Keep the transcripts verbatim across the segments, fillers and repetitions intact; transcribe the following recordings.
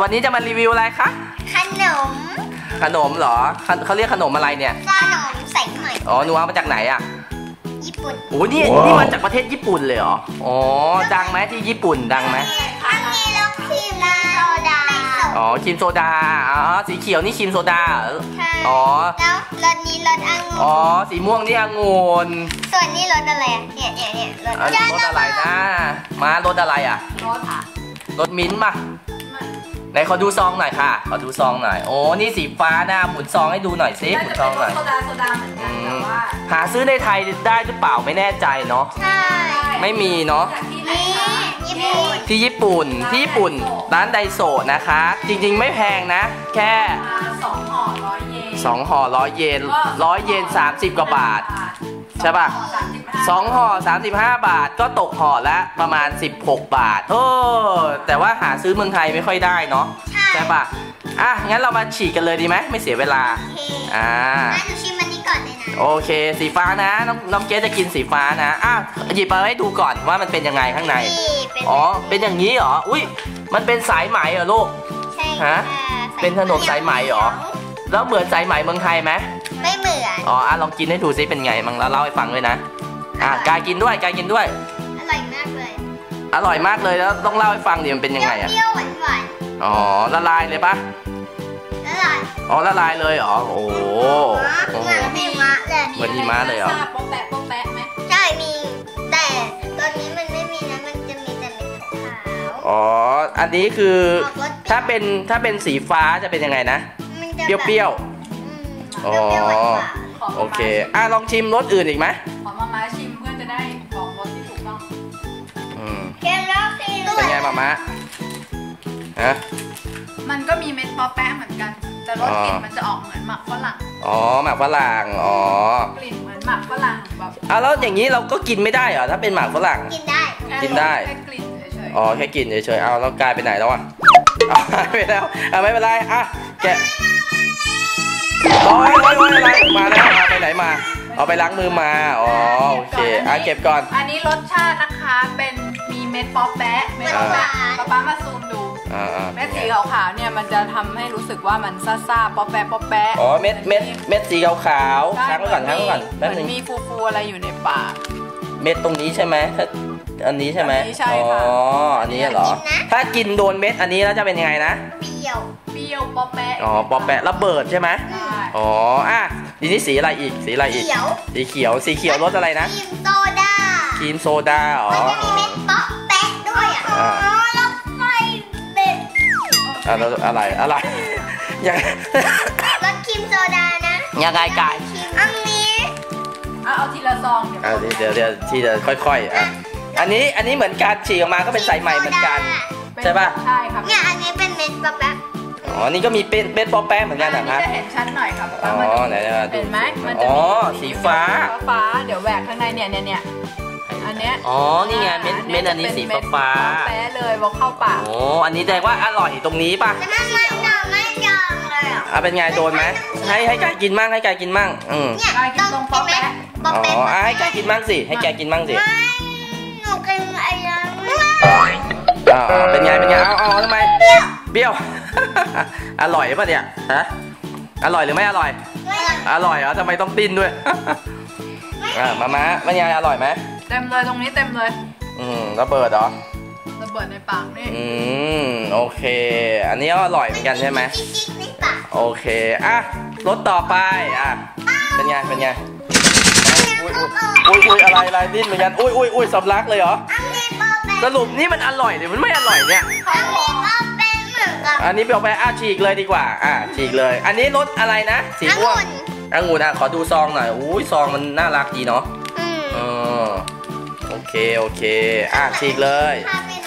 วันนี้จะมารีวิวอะไรคะขนมขนมเหรอเขาเรียกขนมอะไรเนี่ยขนมใส่ใหม่อ๋อหนูเอามาจากไหนอ่ะญี่ปุ่นโอ้นี่นี่มาจากประเทศญี่ปุ่นเลยเหรออ๋อดังไหมที่ญี่ปุ่นดังไหมอันนี้รสครีมโซดาอ๋อครีมโซดาอ๋อสีเขียวนี่ครีมโซดาอ๋อแล้วรสนี้รสองุ่นอ๋อสีม่วงนี่องุ่นส่วนนี้รสอะไรเนี่ยเนี่ยเนี่ยรสรสอะไรนะมารสอะไรอ่ะรสค่ะรสมิ้นท์ป่ะไหนขอดูซองหน่อยค่ะขอดูซองหน่อยโอ้นี่สีฟ้านะหมุนซองให้ดูหน่อยซิหมุนซองหน่อยโซดาโซดาเหมือนกันแต่ว่าหาซื้อในไทยได้หรือเปล่าไม่แน่ใจเนาะใช่ไม่มีเนาะที่ญี่ปุ่นที่ญี่ปุ่นร้านไดโซะนะคะจริงๆไม่แพงนะแค่สองห่อร้อยเยนสองห่อร้อยเยนร้อยเยนสามสิบกว่าบาทใช่ป่ะสองห่อสามสิบห้าบาทก็ตกห่อละประมาณสิบหกบาทโอ้แต่ว่าหาซื้อเมืองไทยไม่ค่อยได้เนาะใช่ป่ะอ่ะงั้นเรามาฉีกกันเลยดีไหมไม่เสียเวลาอ่าหนูชิมอันนี้ก่อนเลยนะโอเคสีฟ้านะน้องน้องเกสจะกินสีฟ้านะอ่ะหยิบมาให้ดูก่อนว่ามันเป็นยังไงข้างในอ๋อเป็นอย่างนี้เหรออุ้ยมันเป็นสายไหมเหรอลูกใช่ฮะเป็นขนมสายไหมเหรอแล้วเหมือนสายไหมเมืองไทยไหมไม่เหมือนอ๋ออ่ะลองกินให้ดูซิเป็นไงมั้งแล้วเล่าให้ฟังด้วยนะอ่ะกายกินด้วยกายกินด้วยอร่อยมากเลยอร่อยมากเลยแล้วต้องเล่าให้ฟังดิมันเป็นยังไงอ่ะเปรี้ยวหวานหวานอ๋อละลายเลยปะละลายอ๋อละลายเลยเหรอโอ้โหเหมือนหิมะเลยเหมือนหิมะเลยเหรอโป๊ะแปะโป๊ะแปะไหมใช่มีแต่ตอนนี้มันไม่มีนะมันจะมีแต่เม็ดขาวอ๋ออันนี้คือถ้าเป็นถ้าเป็นสีฟ้าจะเป็นยังไงนะเปรี้ยวๆอ๋อโอเคอ่ะลองชิมรสอื่นอีกไหมขอมาม่าชิมเพื่อจะได้บอกรสที่ถูกต้องอืมเค็มแล้วสิเป็นไงมาม่าฮะมันก็มีเม็ดป๊อปแป้งเหมือนกันแต่รสกลิ่นมันจะออกเหมือนหมักฝรั่งอ๋อหมักฝรั่งอ๋อกลิ่นเหมือนหมักฝรั่งแบบอ่ะแล้วอย่างนี้เราก็กินไม่ได้เหรอถ้าเป็นหมักฝรั่งกินได้กินได้แค่กลิ่นเฉยๆอ๋อแค่กลิ่นเฉยๆเอาแล้วกลายไปไหนแล้วอ่ะเอาไปแล้วอ่ะไม่เป็นไรอ่ะแกะร้อยร้อยร้อยอะไรมาแล้วมาไปไหนมาเอาไปล้างมือมาอ๋อโอเคอ่ะเก็บก่อนอันนี้รสชาตินะคะเป็นมีเม็ดป๊อปแปะเม็ดป๊อปแปะป๊าป๊ามาซูมดูเม็ดสีขาวๆเนี่ยมันจะทำให้รู้สึกว่ามันซ่าๆป๊อปแปะป๊อปแปะอ๋อเม็ดเม็ดเม็ดสีขาวๆทั้งก่อนทั้งก่อนมันมีฟูๆอะไรอยู่ในปากเม็ดตรงนี้ใช่ไหมถ้าอันนี้ใช่ไหมใช่ค่ะอ๋ออันนี้เหรอถ้ากินโดนเม็ดอันนี้แล้วจะเป็นยังไงนะเปรี้ยวเปรี้ยวป๊อปแปะอ๋อป๊อปแปะระเบิดใช่ไหมอ๋ออ่ะทีนี้สีอะไรอีกสีอะไรอีกสีเขียวสีเขียวรสอะไรนะครีมโซดาครีมโซดาอ๋อมันจะมีเม็ดป๊อปแปะด้วยอ่ะอ๋อแล้วไฟเบ็ดอ่ะแล้วอะไรอะไรยังรสครีมโซดานะยังไงกายอันนี้เอาทีละซองเดี๋ยวเดี๋ยวทีละค่อยๆอ่ะอันนี้อันนี้เหมือนการฉีกออกมาก็เป็นสายใหม่เหมือนกันใช่ป่ะใช่ครับเนี่ยอันนี้เป็นเม็ดป๊อปแปะอ๋อนี่ก็มีเป็นเม็ดป๊อปแป้งเหมือนกันนะครับจะเห็นชัดหน่อยครับอ๋อไหนๆเห็นไหมมันจะมีสีฟ้าฟ้าเดี๋ยวแหวกข้างในเนี่ยเนี่ยเนี่ยอันเนี้ยอ๋อนี่ไงเม็ดเม็ดอันนี้สีฟ้าแป๊ะเลยบอกเข้าปากโอ้อันนี้แสดงว่าอร่อยตรงนี้ป่ะแต่มันไม่ยอมไม่ยอมเลยอ่ะอ่ะเป็นไงโดนไหมให้ให้กายกินมั่งให้กายกินมั่งอืมกายกินตรงป๊อปแปะอ๋อให้กายกินมั่งสิให้แกกินมั่งสิหนูกินอะไรนะอ่าเป็นไงเป็นไงเอาเอาทำไมเปรี้ยวอร่อยป่ะเนี่ยฮะอร่อยหรือไม่อร่อยอร่อยเหรอทำไมต้องดิ้นด้วยอ่ามาม้าเป็นไงอร่อยไหมเต็มเลยตรงนี้เต็มเลยอืมระเบิดเหรอระเบิดในปากนี่อืมโอเคอันนี้อร่อยเหมือนกันใช่ไหมโอเคอ่ะรสต่อไปอ่ะเป็นไงเป็นไงอุ้ยอุ้ยอุ้ยอะไรอะไรดิ้นเหมือนกันอุ้ยอุ้ยอุ้ยสำลักเลยเหรอสรุปนี่มันอร่อยหรือมันไม่อร่อยเนี่ยอันนี้เปรี้ยวไปอ่ะฉีกเลยดีกว่าอ่ะฉีกเลยอันนี้รสอะไรนะสีม่วงองุ่นอ่ะขอดูซองหน่อยอุ้ยซองมันน่ารักดีเนาะอืมโอเคโอเคอ่ะฉีกเลย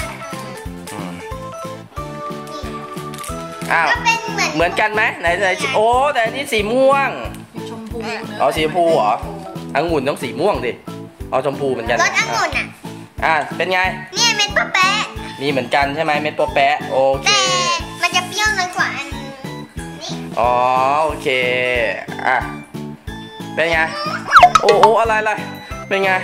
อ้าวเหมือนกันไหมไหนไหนโอ้แต่อันนี้สีม่วงชมพูอ๋อสีชมพูเหรอองุ่นต้องสีม่วงดิเอาชมพูเหมือนกันรสองุ่นอ่ะอ่ะเป็นไงนี่เม็ดป๊อปแปะนี่เหมือนกันใช่ไหมเม็ดป๊อปแปะโอเคแต่มันจะเปรี้ยวน้อยกว่าอันนี้อ๋อโอเคอ่ะเป็นไงโอ้โอ้อะไรอะไรเป็นไง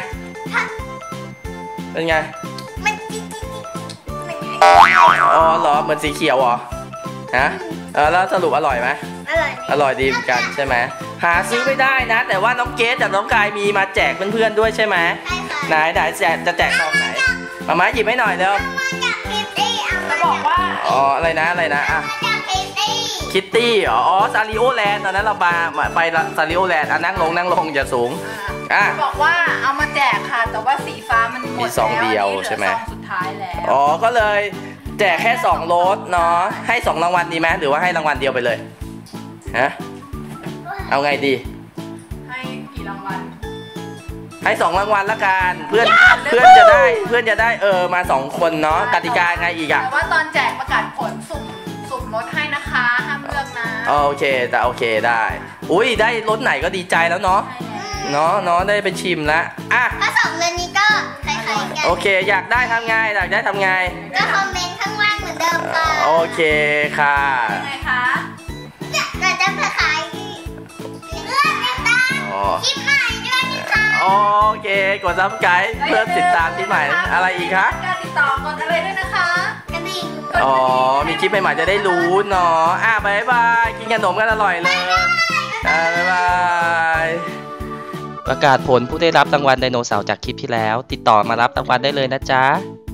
เป็นไงมันจิ๊ดจิ๊ดอ๋อเหรอเหมือนสีเขียวเหรอฮะเออแล้วสรุปอร่อยไหมอร่อยอร่อยดีเหมือนกันใช่ไหมหาซื้อไม่ได้นะแต่ว่าน้องเกดกับน้องกายมีมาแจกเพื่อนๆด้วยใช่ไหมใช่ค่ะไหนไหนแจกจะแจกซองไหนมาม่าหยิบให้หน่อยเร็วมาจากคิตตี้เอาจะมาบอกว่าอ๋ออะไรนะอะไรนะอ่ะจากคิตตี้คิตตี้อ๋อซาริโอแลนด์ตอนนั้นเรามาไปซาริโอแลนด์อ่ะนั่งลงนั่งลงอย่าสูงอ่าอ่ะจะบอกว่าเอามาแจกค่ะ แต่ว่าสีฟ้ามันหมดมีซองแล้วเดียวอันนี้ใช่ไหมลือซองสุดท้ายแล้วอ๋อก็เลยแจกแค่สองโลดเนาะให้สองรางวัลดีไหมหรือว่าให้รางวัลเดียวไปเลยฮะเอาไงดีให้กี่รางวัลให้สองรางวัลละกันเพื่อนเพื่อนจะได้เพื่อนจะได้เออมาสองคนเนาะกติกาไงอีกอะแต่ว่าตอนแจกประกาศผลสุ่มสุ่มรถให้นะคะห้ามเลือกนะโอเคแต่โอเคได้อุ้ยได้รถไหนก็ดีใจแล้วเนาะใช่แล้วเนาะเนาะได้ไปชิมแล้วอ่ะถ้าสองเรือนนี้ก็คล้ายๆกันโอเคอยากได้ทำไงอยากได้ทำไงก็คอมเมนต์ข้างล่างเหมือนเดิมค่ะโอเคค่ะยังไงคะก็จะคล้ายๆเลือกติดตามอ๋อคลิปใหม่ด้วยนะคะโอเคกดซับสไครต์เพื่อติดตามที่ใหม่อะไรอีกคะการติดต่อกดอะไรด้วยนะคะกระดิ่งอ๋อมีคลิปใหม่ๆจะได้รู้เนาะอ่ะบายบายกินขนมกันอร่อยเลยอ่ะบายบายประกาศผลผู้ได้รับรางวัลไดโนเสาร์จากคลิปที่แล้ว ติดต่อมารับรางวัลได้เลยนะจ๊ะ